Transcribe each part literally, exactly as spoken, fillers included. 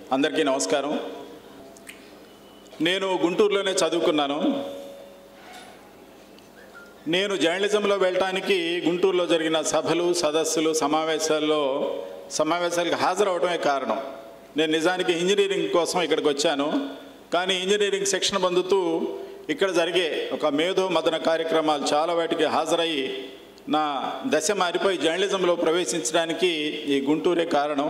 అందరికీ నమస్కారం. నేను గుంటూరులోనే చదువుకున్నాను. నేను జర్నలిజంలో వెళ్ళటానికి గుంటూరులో జరిగిన సభలు, సదస్సులు, సమావేశాల్లో సమావేశాలకు హాజరవడమే కారణం. నేను నిజానికి ఇంజనీరింగ్ కోసం ఇక్కడికి వచ్చాను. కానీ ఇంజనీరింగ్ శిక్షణ పొందుతూ ఇక్కడ జరిగే ఒక మేధో మదన కార్యక్రమాలు చాలా వాటికి హాజరయ్యి నా దశ మారిపోయి జర్నలిజంలో ప్రవేశించడానికి ఈ గుంటూరే కారణం.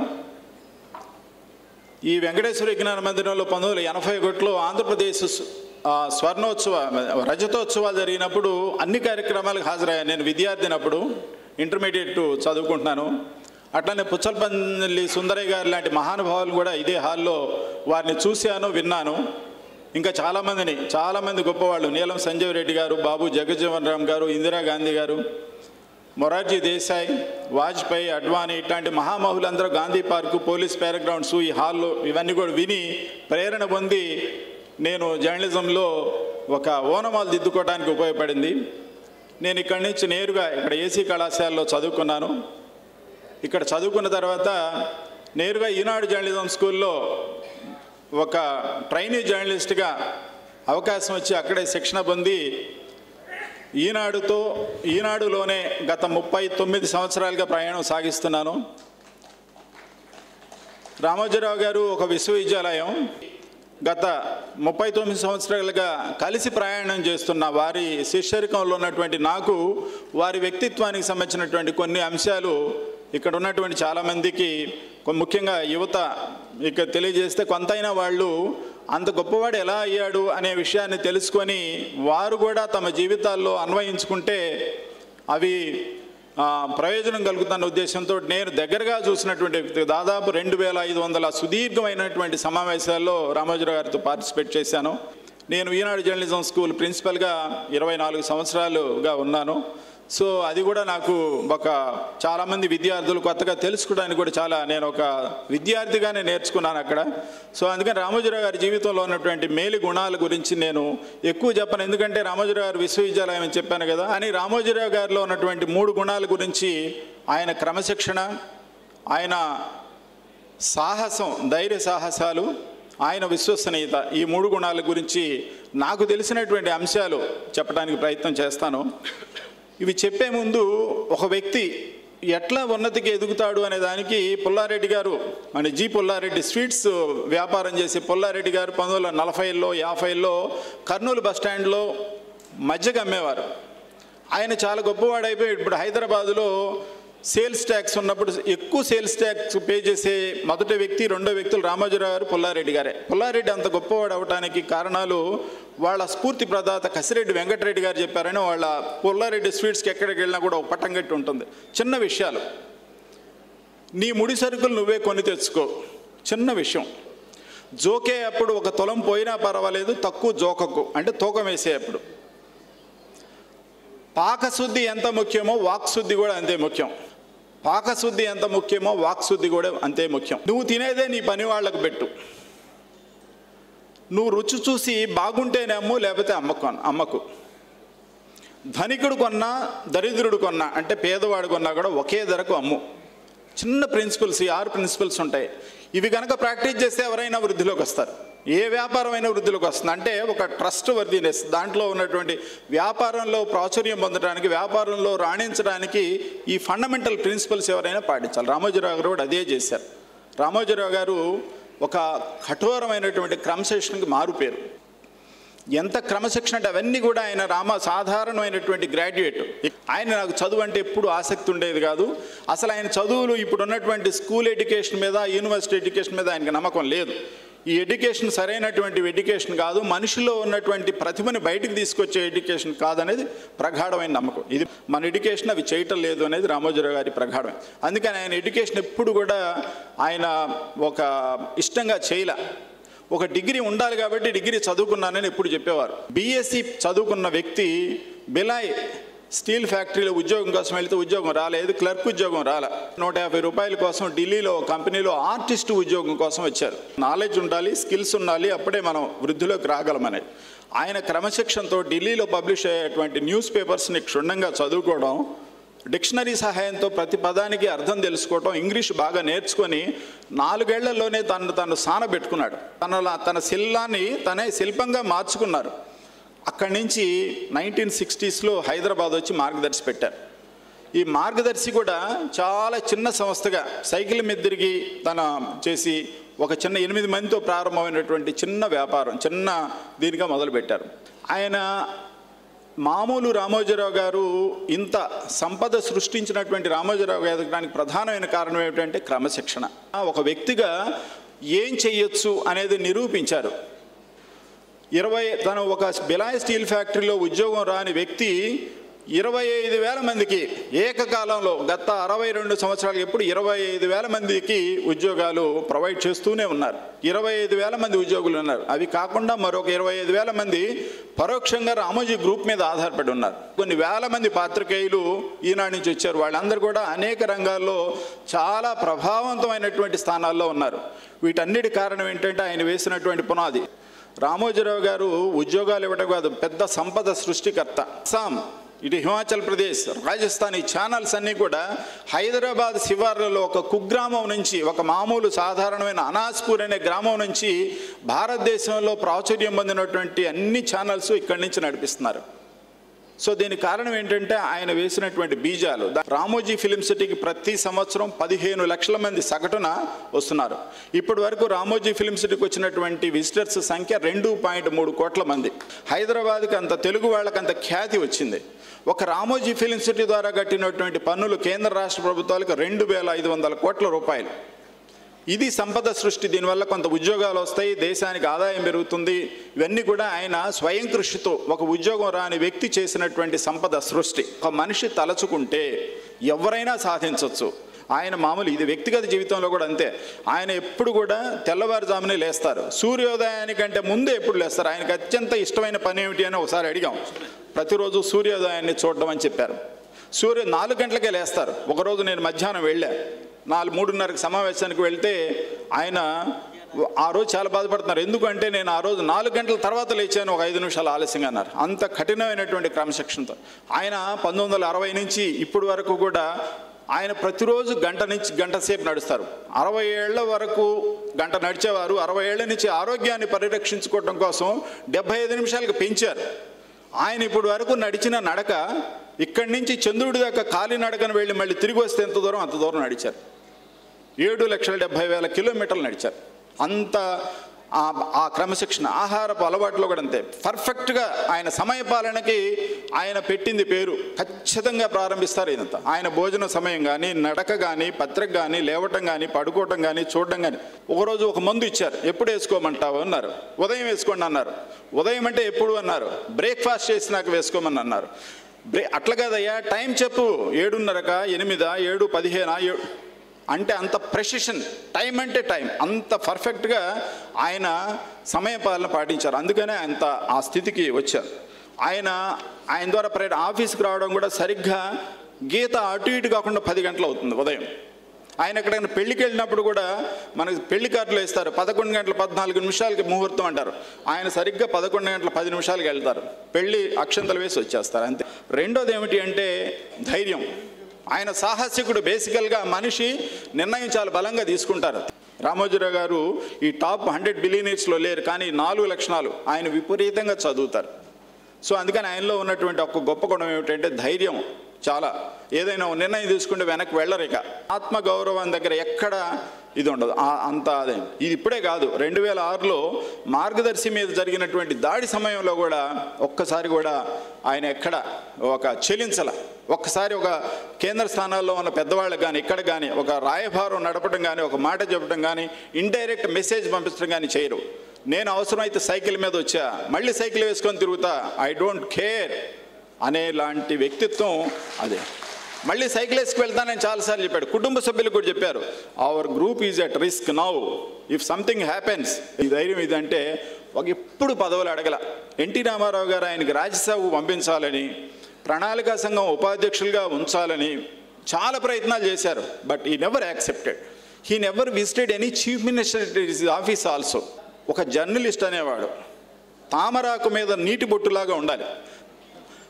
ఈ వెంకటేశ్వర విజ్ఞాన మందిరంలో పంతొమ్మిది వందల ఎనభై ఒకటిలో ఆంధ్రప్రదేశ్ స్వర్ణోత్సవ రజతోత్సవాలు జరిగినప్పుడు అన్ని కార్యక్రమాలకు హాజరయ్యాను. నేను విద్యార్థినప్పుడు ఇంటర్మీడియట్ చదువుకుంటున్నాను. అట్లనే పుచ్చలపల్లి సుందరయ్య గారు లాంటి మహానుభావులు కూడా ఇదే హాల్లో వారిని చూశాను, విన్నాను. ఇంకా చాలామందిని చాలామంది గొప్పవాళ్ళు, నీలం సంజీవ్ రెడ్డి గారు, బాబు జగజ్జీవన్ రామ్ గారు, ఇందిరాగాంధీ గారు, మొరార్జీ దేశాయ్, వాజ్పేయి, అడ్వాణి ఇట్లాంటి మహామహులందరూ గాంధీ పార్కు, పోలీస్ పారాగ్రౌండ్స్ ఈ హాల్లో ఇవన్నీ కూడా విని ప్రేరణ పొంది నేను జర్నలిజంలో ఒక ఓనమాలు దిద్దుకోవడానికి ఉపయోగపడింది. నేను ఇక్కడి నుంచి నేరుగా ఇక్కడ ఏసీ కళాశాలలో చదువుకున్నాను. ఇక్కడ చదువుకున్న తర్వాత నేరుగా ఈనాడు జర్నలిజం స్కూల్లో ఒక ట్రైనీ జర్నలిస్ట్గా అవకాశం వచ్చి అక్కడే శిక్షణ పొంది ఈనాడుతో ఈనాడులోనే గత ముప్పై తొమ్మిది సంవత్సరాలుగా ప్రయాణం సాగిస్తున్నాను. రామోజీరావు గారు ఒక విశ్వవిద్యాలయం. గత ముప్పై తొమ్మిది సంవత్సరాలుగా కలిసి ప్రయాణం చేస్తున్న వారి శిష్యరికంలో ఉన్నటువంటి నాకు వారి వ్యక్తిత్వానికి సంబంధించినటువంటి కొన్ని అంశాలు ఇక్కడ ఉన్నటువంటి చాలామందికి, ముఖ్యంగా యువత ఇక్కడ తెలియజేస్తే కొంతైనా వాళ్ళు అంత గొప్పవాడు ఎలా అయ్యాడు అనే విషయాన్ని తెలుసుకొని వారు కూడా తమ జీవితాల్లో అన్వయించుకుంటే అవి ప్రయోజనం కలుగుతున్న ఉద్దేశంతో నేను దగ్గరగా చూసినటువంటి దాదాపు రెండు వేల ఐదు వందల సుదీర్ఘమైనటువంటి సమావేశాల్లో రామోజీరావు గారితో పార్టిసిపేట్ చేశాను. నేను ఈనాడు జర్నలిజం స్కూల్ ప్రిన్సిపల్గా ఇరవై నాలుగు సంవత్సరాలుగా ఉన్నాను. సో అది కూడా నాకు ఒక చాలామంది విద్యార్థులు కొత్తగా తెలుసుకోవడానికి కూడా చాలా నేను ఒక విద్యార్థిగానే నేర్చుకున్నాను అక్కడ. సో అందుకని రామోజీరావు గారి జీవితంలో ఉన్నటువంటి మేలు గుణాల గురించి నేను ఎక్కువ చెప్పను, ఎందుకంటే రామోజీరావు గారు విశ్వవిద్యాలయం అని చెప్పాను కదా అని. రామోజీరావు గారిలో ఉన్నటువంటి మూడు గుణాల గురించి, ఆయన క్రమశిక్షణ, ఆయన సాహసం, ధైర్య సాహసాలు, ఆయన విశ్వసనీయత, ఈ మూడు గుణాల గురించి నాకు తెలిసినటువంటి అంశాలు చెప్పడానికి ప్రయత్నం చేస్తాను. ఇవి చెప్పే ముందు ఒక వ్యక్తి ఎట్లా ఉన్నతికి ఎదుగుతాడు అనే దానికి పుల్లారెడ్డి గారు, మన జి పుల్లారెడ్డి, స్వీట్స్ వ్యాపారం చేసే పుల్లారెడ్డి గారు పంతొమ్మిది వందల నలభైలో యాభైలో కర్నూలు బస్టాండ్లో మజ్జిగ అమ్మేవారు. ఆయన చాలా గొప్పవాడైపోయి ఇప్పుడు హైదరాబాదులో సేల్స్ ట్యాక్స్ ఉన్నప్పుడు ఎక్కువ సేల్స్ ట్యాక్స్ పే చేసే మొదటి వ్యక్తి, రెండో వ్యక్తులు రామోజీరావు గారు, పుల్లారెడ్డి గారే. పుల్లారెడ్డి అంత గొప్పవాడు అవడానికి కారణాలు వాళ్ళ స్ఫూర్తి ప్రదాత కసిరెడ్డి వెంకటరెడ్డి గారు చెప్పారని. వాళ్ళ పుల్లారెడ్డి స్వీట్స్కి ఎక్కడికి వెళ్ళినా కూడా ఒక పట్టం కట్టి ఉంటుంది. చిన్న విషయాలు, నీ ముడి సరుకులు నువ్వే కొని తెచ్చుకో, చిన్న విషయం. జోకే అప్పుడు ఒక తులం పోయినా పర్వాలేదు, తక్కువ జోకకు అంటే తూకం వేసేటప్పుడు. పాకశుద్ధి ఎంత ముఖ్యమో వాక్శుద్ధి కూడా అంతే ముఖ్యం. పాకశుద్ధి ఎంత ముఖ్యమో వాక్శుద్ధి కూడా అంతే ముఖ్యం. నువ్వు తినేదే నీ పని వాళ్ళకు పెట్టు. నువ్వు రుచి చూసి బాగుంటేనే అమ్ము, లేకపోతే అమ్మకు అమ్మకు. ధనికుడు కొన్నా దరిద్రుడు కొన్నా అంటే పేదవాడు కొన్నా కూడా ఒకే ధరకు అమ్ము. చిన్న ప్రిన్సిపల్స్, ఈ ఆరు ప్రిన్సిపల్స్ ఉంటాయి. ఇవి కనుక ప్రాక్టీస్ చేస్తే ఎవరైనా వృద్ధిలోకి వస్తారు. ఏ వ్యాపారమైనా వృద్ధిలోకి వస్తుంది. అంటే ఒక ట్రస్ట్ వర్దినెస్, దాంట్లో ఉన్నటువంటి వ్యాపారంలో ప్రాచుర్యం పొందడానికి, వ్యాపారంలో రాణించడానికి ఈ ఫండమెంటల్ ప్రిన్సిపల్స్ ఎవరైనా పాటించాలి. రామోజీరావు గారు కూడా అదే చేశారు. రామోజీరావు గారు ఒక కఠోరమైనటువంటి క్రమశిక్షణకి మారుపేరు. ఎంత క్రమశిక్షణ అంటే అవన్నీ కూడా ఆయన రామ సాధారణమైనటువంటి గ్రాడ్యుయేట్. ఆయన నాకు చదువు అంటే ఎప్పుడు ఆసక్తి ఉండేది కాదు. అసలు ఆయన చదువులు ఇప్పుడు ఉన్నటువంటి స్కూల్ ఎడ్యుకేషన్ మీద, యూనివర్సిటీ ఎడ్యుకేషన్ మీద ఆయనకు నమ్మకం లేదు. ఈ ఎడ్యుకేషన్ సరైనటువంటి ఎడ్యుకేషన్ కాదు, మనిషిలో ఉన్నటువంటి ప్రతిభని బయటికి తీసుకొచ్చే ఎడ్యుకేషన్ కాదనేది ప్రగాఢమైన నమ్మకం. ఇది మన ఎడ్యుకేషన్ అవి చేయటం లేదు అనేది రామోజీరావు గారి ప్రగాఢమే. అందుకని ఆయన ఎడ్యుకేషన్ ఎప్పుడు కూడా ఆయన ఒక ఇష్టంగా చేయలే. ఒక డిగ్రీ ఉండాలి కాబట్టి డిగ్రీ చదువుకున్నానని ఎప్పుడు చెప్పేవారు. బీఎస్సీ చదువుకున్న వ్యక్తి బిలాయ్ స్టీల్ ఫ్యాక్టరీలో ఉద్యోగం కోసం వెళ్తే ఉద్యోగం రాలేదు, క్లర్క్ ఉద్యోగం రాలే. నూట యాభై రూపాయల కోసం ఢిల్లీలో కంపెనీలో ఆర్టిస్ట్ ఉద్యోగం కోసం వచ్చారు. నాలెడ్జ్ ఉండాలి, స్కిల్స్ ఉండాలి, అప్పుడే మనం వృద్ధిలోకి రాగలమనేది. ఆయన క్రమశిక్షణతో ఢిల్లీలో పబ్లిష్ అయ్యేటువంటి న్యూస్ పేపర్స్ని క్షుణ్ణంగా చదువుకోవడం, డిక్షనరీ సహాయంతో ప్రతి పదానికి అర్థం తెలుసుకోవటం, ఇంగ్లీష్ బాగా నేర్చుకొని నాలుగేళ్లలోనే తను తను సానబెట్టుకున్నాడు. తన తన శిల్లాన్ని తనే శిల్పంగా మార్చుకున్నారు. అక్కడి నుంచి నైన్టీన్ సిక్స్టీస్లో హైదరాబాద్ వచ్చి మార్గదర్శి పెట్టారు. ఈ మార్గదర్శి కూడా చాలా చిన్న సంస్థగా సైకిల్ మీద తిరిగి తన చేసి ఒక చిన్న ఎనిమిది మందితో ప్రారంభమైనటువంటి చిన్న వ్యాపారం, చిన్న దీనిగా మొదలుపెట్టారు. ఆయన మామూలు రామోజీరావు గారు ఇంత సంపద సృష్టించినటువంటి రామోజీరావు గారు ఎదగడానికి ప్రధానమైన కారణం ఏమిటంటే క్రమశిక్షణ. ఒక వ్యక్తిగా ఏం చెయ్యొచ్చు అనేది నిరూపించారు. ఇరవై తను ఒక బిలాయ్ స్టీల్ ఫ్యాక్టరీలో ఉద్యోగం రాని వ్యక్తి ఇరవై ఐదు వేల మందికి ఏకకాలంలో గత అరవై రెండు సంవత్సరాలకు ఎప్పుడు ఇరవై ఐదు వేల మందికి ఉద్యోగాలు ప్రొవైడ్ చేస్తూనే ఉన్నారు. ఇరవై ఐదు వేల మంది ఉద్యోగులు ఉన్నారు. అవి కాకుండా మరొక ఇరవై ఐదు వేల మంది పరోక్షంగా రామోజీ గ్రూప్ మీద ఆధారపడి ఉన్నారు. కొన్ని వేల మంది పాత్రికేయులు ఈనాడు నుంచి వచ్చారు. వాళ్ళందరూ కూడా అనేక రంగాల్లో చాలా ప్రభావవంతమైనటువంటి స్థానాల్లో ఉన్నారు. వీటన్నిటి కారణం ఏంటంటే ఆయన వేసినటువంటి పునాది. రామోజీరావు గారు ఉద్యోగాలు ఇవ్వడం కాదు, పెద్ద సంపద సృష్టికర్త. అస్సాం, ఇటు హిమాచల్ ప్రదేశ్, రాజస్థాన్, ఈ ఛానల్స్ అన్నీ కూడా హైదరాబాద్ శివార్లలో ఒక కుగ్రామం నుంచి, ఒక మామూలు సాధారణమైన అనాస్పూర్ అనే గ్రామం నుంచి భారతదేశంలో ప్రాచుర్యం పొందినటువంటి అన్ని ఛానల్స్ ఇక్కడి నుంచి నడిపిస్తున్నారు. సో దీనికి కారణం ఏంటంటే ఆయన వేసినటువంటి బీజాలు. రామోజీ ఫిలిం సిటీకి ప్రతి సంవత్సరం పదిహేను లక్షల మంది సగటున వస్తున్నారు. ఇప్పటి వరకు రామోజీ ఫిలిం సిటీకి వచ్చినటువంటి విజిటర్స్ సంఖ్య రెండు పాయింట్ మూడు కోట్ల మంది. హైదరాబాద్కి అంత తెలుగు వాళ్ళకి అంత ఖ్యాతి వచ్చింది. ఒక రామోజీ ఫిలిం సిటీ ద్వారా కట్టినటువంటి పన్నులు కేంద్ర రాష్ట్ర ప్రభుత్వాలకు రెండు వేల ఐదు వందల కోట్ల రూపాయలు. ఇది సంపద సృష్టి. దీనివల్ల కొంత ఉద్యోగాలు వస్తాయి, దేశానికి ఆదాయం పెరుగుతుంది. ఇవన్నీ కూడా ఆయన స్వయం కృషితో ఒక ఉద్యోగం రాని వ్యక్తి చేసినటువంటి సంపద సృష్టి. ఒక మనిషి తలచుకుంటే ఎవరైనా సాధించవచ్చు. ఆయన మామూలు ఇది వ్యక్తిగత జీవితంలో కూడా అంతే. ఆయన ఎప్పుడు కూడా తెల్లవారుజామునే లేస్తారు. సూర్యోదయానికంటే ముందే ఎప్పుడు లేస్తారు. ఆయనకు అత్యంత ఇష్టమైన పని ఏమిటి అని ఒకసారి అడిగాం. ప్రతిరోజు సూర్యోదయాన్ని చూడడం అని చెప్పారు. సూర్య నాలుగు గంటలకే లేస్తారు. ఒకరోజు నేను మధ్యాహ్నం వెళ్ళా, నాలుగు మూడున్నరకు సమావేశానికి వెళ్తే ఆయన ఆ రోజు చాలా బాధపడుతున్నారు. ఎందుకంటే నేను ఆ రోజు నాలుగు గంటల తర్వాత లేచాను, ఒక ఐదు నిమిషాలు ఆలస్యంగా అన్నారు. అంత కఠినమైనటువంటి క్రమశిక్షణతో ఆయన పంతొమ్మిది వందల అరవై నుంచి ఇప్పటి వరకు కూడా ఆయన ప్రతిరోజు గంట నుంచి గంట సేపు నడుస్తారు. అరవై ఏళ్ల వరకు గంట నడిచేవారు. అరవై ఏళ్ల నుంచి ఆరోగ్యాన్ని పరిరక్షించుకోవడం కోసం డెబ్బై ఐదు నిమిషాలకు పెంచారు. ఆయన ఇప్పుడు వరకు నడిచిన నడక ఇక్కడి నుంచి చంద్రుడి దాకా ఖాళీ నడకను వెళ్ళి మళ్ళీ తిరిగి వస్తే ఎంత దూరం అంత దూరం నడిచారు. ఏడు లక్షల డెబ్బై వేల కిలోమీటర్లు నడిచారు. అంత ఆ క్రమశిక్షణ. ఆహారపు అలవాట్లో కూడా అంతే పర్ఫెక్ట్గా. ఆయన సమయపాలనకి ఆయన పెట్టింది పేరు. ఖచ్చితంగా ప్రారంభిస్తారు ఇదంతా. ఆయన భోజన సమయం కానీ, నడక కానీ, పత్రిక కానీ, లేవటం కానీ, పడుకోవటం కానీ, చూడడం కానీ. ఒకరోజు ఒక మందు ఇచ్చారు. ఎప్పుడు వేసుకోమంటావు అన్నారు. ఉదయం వేసుకోండి అన్నారు. ఉదయం అంటే ఎప్పుడు అన్నారు. బ్రేక్ఫాస్ట్ చేసి నాకు వేసుకోమని అన్నారు. బ్రే అట్లా కాదయ్యా, టైం చెప్పు. ఏడున్నరకా, ఎనిమిదా, ఏడు పదిహేనా, ఏడు అంటే అంత ప్రెసిషన్. టైం అంటే టైం. అంత పర్ఫెక్ట్గా ఆయన సమయపాలన పాటించారు. అందుకనే అంత ఆ స్థితికి వచ్చారు. ఆయన ఆయన ద్వారా ప్రయాణ ఆఫీస్కి రావడం కూడా సరిగ్గా గీత అటు ఇటు కాకుండా పది గంటలు అవుతుంది ఉదయం. ఆయన ఎక్కడైనా పెళ్లికి వెళ్ళినప్పుడు కూడా మనకి పెళ్లి కార్డులు వేస్తారు. పదకొండు గంటల పద్నాలుగు నిమిషాలకి ముహూర్తం అంటారు. ఆయన సరిగ్గా పదకొండు గంటల పది నిమిషాలకి వెళ్తారు. పెళ్లి అక్షంతలు వేసి వచ్చేస్తారు అంతే. రెండోది ఏమిటి అంటే ధైర్యం. ఆయన సాహసికుడు. బేసికల్గా మనిషి నిర్ణయం చాలా బలంగా తీసుకుంటారు. రామోజీరావు గారు ఈ టాప్ హండ్రెడ్ బిలియనీర్స్లో లేరు, కానీ నాలుగు లక్షణాలు ఆయన విపరీతంగా చదువుతారు. సో అందుకని ఆయనలో ఉన్నటువంటి ఒక గొప్ప గుణం ఏమిటంటే ధైర్యం. చాలా ఏదైనా నిర్ణయం తీసుకుంటే వెనక్కి వెళ్ళరిక. ఆత్మగౌరవం దగ్గర ఎక్కడ ఇది ఉండదు. అంత అదే. ఇది ఇప్పుడే కాదు, రెండు వేల ఆరులో మార్గదర్శి మీద జరిగినటువంటి దాడి సమయంలో కూడా ఒక్కసారి కూడా ఆయన ఎక్కడ ఒక చెలించల. ఒక్కసారి ఒక కేంద్ర స్థానాల్లో ఉన్న పెద్దవాళ్ళకి కానీ, ఇక్కడ కానీ ఒక రాయభారం నడపడం కానీ, ఒక మాట చెప్పడం కానీ, ఇండైరెక్ట్ మెసేజ్ పంపించడం కానీ చేయరు. నేను అవసరమైతే సైకిల్ మీద వచ్చా, మళ్ళీ సైకిల్ వేసుకొని తిరుగుతా, ఐ డోంట్ కేర్ అనేలాంటి వ్యక్తిత్వం అదే. మళ్ళీ సైకిల్ వేసుకు వెళ్తానని చాలాసార్లు చెప్పాడు. కుటుంబ సభ్యులకు కూడా చెప్పారు, our group is at risk now if something happens. ఈ ధైర్యం ఇదంటే ఒక ఎప్పుడు పదవులు అడగల. ఎన్టీ రామారావు గారు ఆయనకి రాజ్యసభకు పంపించాలని, ప్రణాళికా సంఘం ఉపాధ్యక్షులుగా ఉంచాలని చాలా ప్రయత్నాలు చేశారు. బట్ ఈ never accepted. He never visited any chief minister office also. ఒక జర్నలిస్ట్ అనేవాడు తామరాకు మీద నీటి బొట్టులాగా ఉండాలి.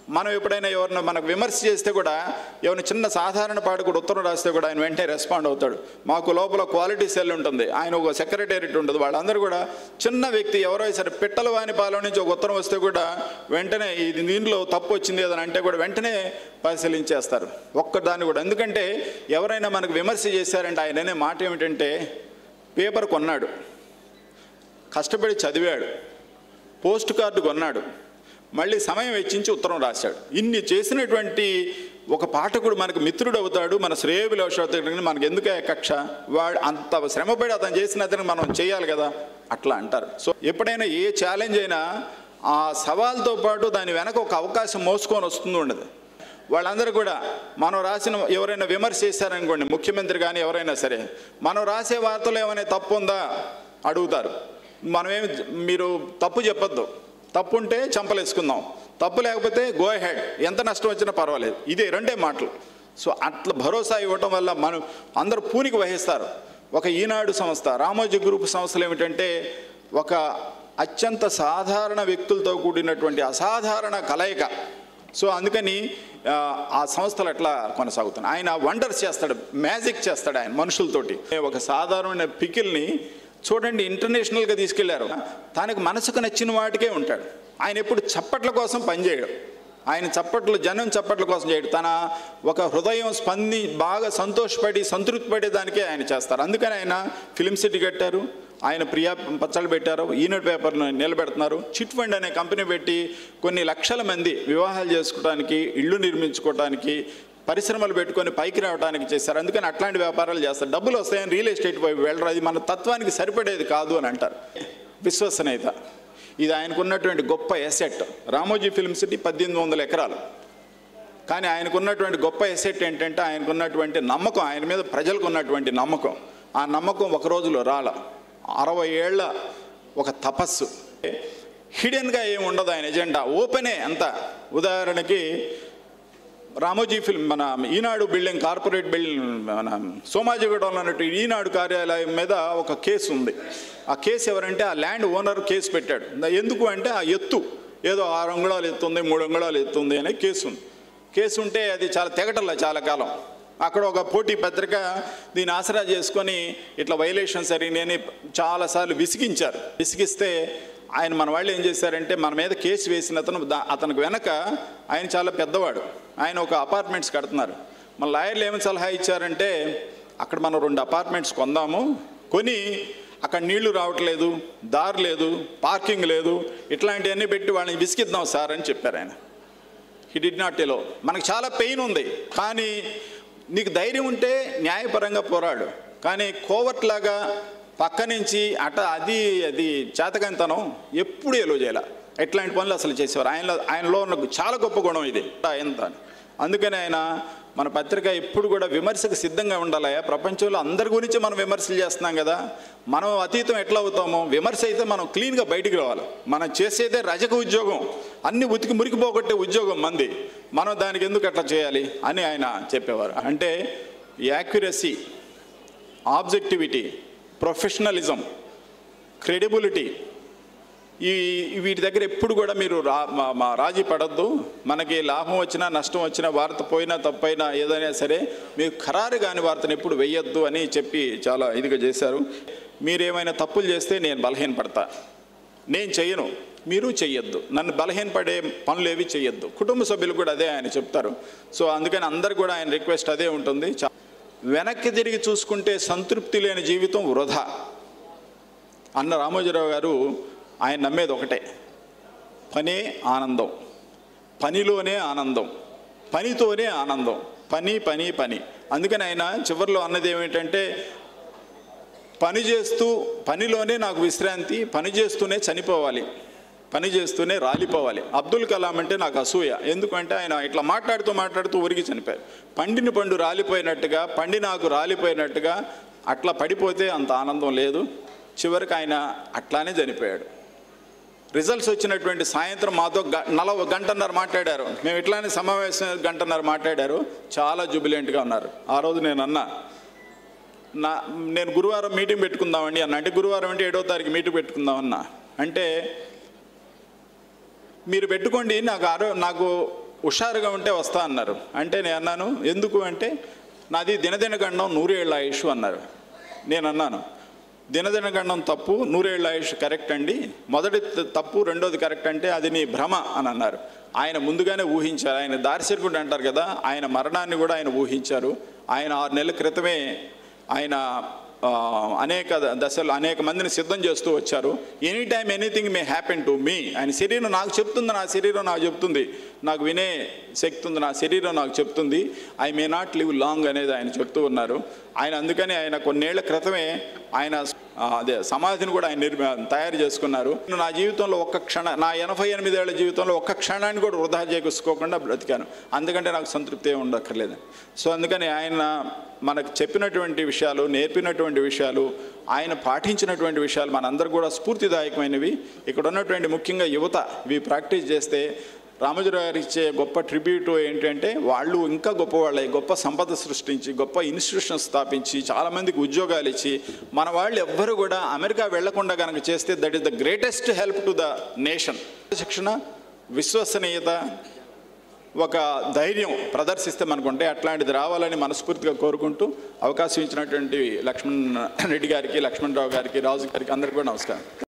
మనం ఎప్పుడైనా ఎవరైనా మనకు విమర్శ చేస్తే కూడా ఎవరైనా చిన్న సాధారణ పాఠకుడు ఉత్తరం రాస్తే కూడా ఆయన వెంటనే రెస్పాండ్ అవుతాడు. మాకు లోపల క్వాలిటీ సెల్ ఉంటుంది, ఆయన ఒక సెక్రటేరియట్ ఉంటుంది, వాళ్ళందరూ కూడా చిన్న వ్యక్తి ఎవరో సరే పిట్టల వాని పాలన నుంచి ఒక ఉత్తరం వస్తే కూడా వెంటనే ఇది దీనిలో తప్పు వచ్చింది ఏదని అంటే కూడా వెంటనే పరిశీలించేస్తారు ఒక్కదాన్ని కూడా. ఎందుకంటే ఎవరైనా మనకు విమర్శ చేశారంటే ఆయన అనే మాట ఏమిటంటే, పేపర్ కొన్నాడు, కష్టపడి చదివాడు, పోస్ట్ కార్డు కొన్నాడు, మళ్ళీ సమయం వెచ్చించి ఉత్తరం రాశాడు. ఇన్ని చేసినటువంటి ఒక పాఠకుడు మనకు మిత్రుడు అవుతాడు, మన శ్రేయోభిలాషుడు. మనకు ఎందుకే కక్ష, వాడు అంత శ్రమపడి అతను చేసిన అతను మనం చేయాలి కదా అట్లా అంటారు. సో ఎప్పుడైనా ఏ ఛాలెంజ్ అయినా ఆ సవాల్తో పాటు దాని వెనక ఒక అవకాశం మోసుకొని వస్తుంది ఉండదు. వాళ్ళందరూ కూడా మనం రాసిన ఎవరైనా విమర్శ చేశారనుకోండి, ముఖ్యమంత్రి కానీ ఎవరైనా సరే, మనం రాసే వార్తలు ఏమైనా తప్పు ఉందా అడుగుతారు. మనమేమి మీరు తప్పు చెప్పొద్దు, తప్పు ఉంటే చంపలేసుకుందాం, తప్పు లేకపోతే గో హెడ్, ఎంత నష్టం వచ్చినా పర్వాలేదు, ఇదే రెండే మాటలు. సో అట్లా భరోసా ఇవ్వటం వల్ల మనం అందరూ పూనికి వహిస్తారు. ఒక ఈనాడు సంస్థ, రామోజీ గ్రూప్ సంస్థలు ఏమిటంటే ఒక అత్యంత సాధారణ వ్యక్తులతో కూడినటువంటి అసాధారణ కలయిక. సో అందుకని ఆ సంస్థలు అట్లా కొనసాగుతున్నాయి. ఆయన వండర్స్ చేస్తాడు, మ్యాజిక్ చేస్తాడు ఆయన మనుషులతోటి. ఒక సాధారణమైన పికిల్ని చూడండి ఇంటర్నేషనల్గా తీసుకెళ్లారు, తనకు మనసుకు నచ్చిన వాటికే ఉంటాడు. ఆయన ఎప్పుడు చప్పట్ల కోసం పనిచేయడు, ఆయన చప్పట్లు జనం చప్పట్ల కోసం చేయడు, తన ఒక హృదయం స్పంది బాగా సంతోషపడి సంతృప్తి పడేదానికే ఆయన చేస్తారు. అందుకని ఆయన ఫిలిం సిటీ కట్టారు, ఆయన ప్రియా పచ్చళ్ళు పెట్టారు, ఈనాడు పేపర్ను నిలబెడుతున్నారు, చిట్ ఫండ్ అనే కంపెనీ పెట్టి కొన్ని లక్షల మంది వివాహాలు చేసుకోవడానికి, ఇళ్ళు నిర్మించుకోవడానికి, పరిశ్రమలు పెట్టుకొని పైకి రావడానికి చేశారు. అందుకని అట్లాంటి వ్యాపారాలు చేస్తారు. డబ్బులు వస్తాయని రియల్ ఎస్టేట్ వైపు వెళ్ళరు, అది మన తత్వానికి సరిపడేది కాదు అని అంటారు. విశ్వసనీయత ఇది ఆయనకున్నటువంటి గొప్ప ఎసెట్. రామోజీ ఫిల్మ్ సిటీ పద్దెనిమిది వందల ఎకరాలు, కానీ ఆయనకున్నటువంటి గొప్ప ఎసెట్ ఏంటంటే ఆయనకున్నటువంటి నమ్మకం, ఆయన మీద ప్రజలకు ఉన్నటువంటి నమ్మకం. ఆ నమ్మకం ఒక రోజులో రాల, అరవై ఏళ్ల ఒక తపస్సు. హిడెన్గా ఏమి ఉండదు ఆయన ఎజెండా, ఓపెనే అంతా. ఉదాహరణకి రామోజీ ఫిల్మ్ మన ఈనాడు బిల్డింగ్, కార్పొరేట్ బిల్డింగ్, మన సోమాజిగూడలో ఉన్నట్టు ఈనాడు కార్యాలయం మీద ఒక కేసు ఉంది. ఆ కేసు ఎవరంటే ఆ ల్యాండ్ ఓనర్ కేసు పెట్టాడు. ఎందుకు అంటే ఆ ఎత్తు ఏదో ఆరు అంగుళాలు ఎత్తుంది, మూడు అంగుళాలు ఎత్తుంది అనే కేసు ఉంది. కేసు ఉంటే అది చాలా తెగటల్లా చాలా కాలం. అక్కడ ఒక పోటీ పత్రిక దీన్ని ఆసరా చేసుకొని ఇట్లా వైలేషన్ సరిని చాలాసార్లు విసిగించారు. విసిగిస్తే ఆయన మన వాళ్ళు ఏం చేశారంటే మన మీద కేసు వేసిన అతను అతనికి వెనక ఆయన చాలా పెద్దవాడు, ఆయన ఒక అపార్ట్మెంట్స్ కడుతున్నారు. మన లాయర్లు ఏమని సలహా ఇచ్చారంటే అక్కడ మనం రెండు అపార్ట్మెంట్స్ కొందాము, కొని అక్కడ నీళ్లు రావట్లేదు, దారి లేదు, పార్కింగ్ లేదు, ఇట్లాంటివన్నీ పెట్టి వాళ్ళని విసిగిద్దాం సార్ అని చెప్పారు ఆయన. He did not allow. మనకు చాలా పెయిన్ ఉంది, కానీ నీకు ధైర్యం ఉంటే న్యాయపరంగా పోరాడు, కానీ కోవర్ట్ లాగా పక్క నుంచి అట అది అది చేతకంతనం ఎప్పుడు ఎలో చేయాల. ఎట్లాంటి పనులు అసలు చేసేవారు. ఆయనలో ఆయనలో ఉన్న చాలా గొప్ప గుణం ఇది ఎంత. అందుకని ఆయన మన పత్రిక ఎప్పుడు కూడా విమర్శకు సిద్ధంగా ఉండాలయా. ప్రపంచంలో అందరి గురించి మనం విమర్శలు చేస్తున్నాం కదా, మనం అతీతం ఎట్లా అవుతామో, విమర్శ అయితే మనం క్లీన్గా బయటికి రావాలి. మనం చేసేదే రజక ఉద్యోగం, అన్ని ఉతికి మురికి పోగొట్టే ఉద్యోగం మంది, మనం దానికి ఎందుకు అట్లా చేయాలి అని ఆయన చెప్పేవారు. అంటే యాక్యురసీ, ఆబ్జెక్టివిటీ, ప్రొఫెషనలిజం, క్రెడిబిలిటీ, ఈ వీటి దగ్గర ఎప్పుడు కూడా మీరు రా మా రాజీ పడద్దు. మనకి లాభం వచ్చినా నష్టం వచ్చినా, వార్త పోయినా తప్పైనా ఏదైనా సరే మీరు ఖరారు కాని వార్తను ఎప్పుడు వెయ్యొద్దు అని చెప్పి చాలా ఇదిగా చేశారు. మీరేమైనా తప్పులు చేస్తే నేను బలహీనపడతా, నేను చెయ్యను, మీరు చెయ్యొద్దు, నన్ను బలహీనపడే పనులు ఏవి చెయ్యొద్దు. కుటుంబ సభ్యులు కూడా అదే ఆయన చెప్తారు. సో అందుకని అందరు కూడా ఆయన రిక్వెస్ట్ అదే ఉంటుంది. వెనక్కి తిరిగి చూసుకుంటే సంతృప్తి లేని జీవితం వృధా అన్న రామోజీరావు గారు ఆయన నమ్మేది ఒకటే, పనే ఆనందం, పనిలోనే ఆనందం, పనితోనే ఆనందం, పని పని పని. అందుకని ఆయన చివరిలో అన్నది ఏమిటంటే పని చేస్తూ పనిలోనే నాకు విశ్రాంతి, పని చేస్తూనే చనిపోవాలి, పని చేస్తూనే రాలిపోవాలి. అబ్దుల్ కలాం అంటే నాకు అసూయ, ఎందుకంటే ఆయన ఇట్లా మాట్లాడుతూ మాట్లాడుతూ ఉరిగి చనిపోయారు. పండిన పండు రాలిపోయినట్టుగా, పండి నాకు రాలిపోయినట్టుగా అట్లా పడిపోతే అంత ఆనందం లేదు. చివరికి ఆయన అట్లానే చనిపోయాడు. రిజల్ట్స్ వచ్చినటువంటి సాయంత్రం మాతో నలభై గంటన్నర మాట్లాడారు. మేము ఇట్లానే సమావేశం గంటన్నర మాట్లాడారు, చాలా జుబిలెంట్గా ఉన్నారు. ఆ రోజు నేను అన్నా, నా నేను గురువారం మీటింగ్ పెట్టుకుందామండి అన్న. అంటే గురువారం అంటే ఏడో తారీఖు మీటింగ్ పెట్టుకుందామన్నా. అంటే మీరు పెట్టుకోండి, నాకు ఆరో నాకు హుషారుగా ఉంటే వస్తా అన్నారు. అంటే నేను అన్నాను, ఎందుకు అంటే నాది దినదిన గండం నూరేళ్ల ఆయుష్ అన్నారు. నేను అన్నాను, దినదిన గండం తప్పు, నూరేళ్ల ఆయుష్ కరెక్ట్ అండి. మొదటి తప్పు, రెండోది కరెక్ట్ అంటే అది నీ భ్రమ అని అన్నారు. ఆయన ముందుగానే ఊహించారు. ఆయన దార్శనికుడు అంటారు కదా, ఆయన మరణాన్ని కూడా ఆయన ఊహించారు. ఆయన ఆరు నెలల క్రితమే ఆయన అనేక దశలు అనేక మందిని సిద్ధం చేస్తూ వచ్చారు. Any time anything may happen to me. ఆయన శరీరం నాకు చెప్తుంది, నా శరీరం నాకు చెప్తుంది, నాకు వినే శక్తి ఉంది, నా శరీరం నాకు చెప్తుంది, I may not live long అనేది ఆయన చెప్తూ ఉన్నారు. ఆయన అందుకని ఆయన కొన్నేళ్ల క్రితమే ఆయన అదే సమాధిని కూడా ఆయన నిర్మి తయారు చేసుకున్నారు. నా జీవితంలో ఒక్క క్షణ, నా ఎనభై ఎనిమిదేళ్ల జీవితంలో ఒక్క క్షణాన్ని కూడా వృధా చేసుకోకుండా బ్రతికాను. అందుకంటే నాకు సంతృప్తి ఏమి ఉండక్కర్లేదు. సో అందుకని ఆయన మనకు చెప్పినటువంటి విషయాలు, నేర్పినటువంటి విషయాలు, ఆయన పాటించినటువంటి విషయాలు మనందరూ కూడా స్ఫూర్తిదాయకమైనవి. ఇక్కడ ఉన్నటువంటి ముఖ్యంగా యువత ఇవి ప్రాక్టీస్ చేస్తే రామోజీరావు గారికి ఇచ్చే గొప్ప ట్రిబ్యూట్ ఏంటంటే వాళ్ళు ఇంకా గొప్పవాళ్ళై గొప్ప సంపద సృష్టించి గొప్ప ఇన్స్టిట్యూషన్ స్థాపించి చాలామందికి ఉద్యోగాలు ఇచ్చి మన వాళ్ళు ఎవ్వరు కూడా అమెరికా వెళ్లకుండా కనుక చేస్తే that is the greatest help to the nation. శిక్షణ, విశ్వసనీయత, ఒక ధైర్యం ప్రదర్శిస్తే మనకుంటే అట్లాంటిది రావాలని మనస్ఫూర్తిగా కోరుకుంటూ అవకాశం ఇచ్చినటువంటి లక్ష్మణ్ రెడ్డి గారికి, లక్ష్మణరావు గారికి, రాజు గారికి అందరికీ కూడా నమస్కారం.